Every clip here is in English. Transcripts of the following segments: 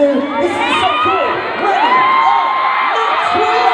do. This is so cool. Ready? Next week.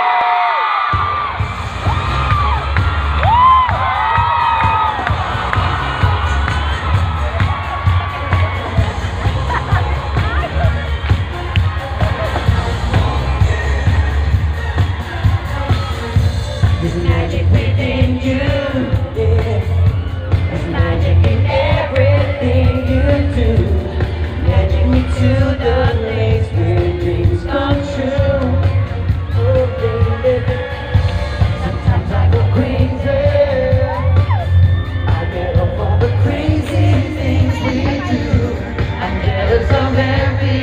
There's magic within you, yeah. There's magic in everything you do. Magic me to the place where dreams come true. Oh baby, sometimes I go crazy. I get off all the crazy things we do. I'm jealous of every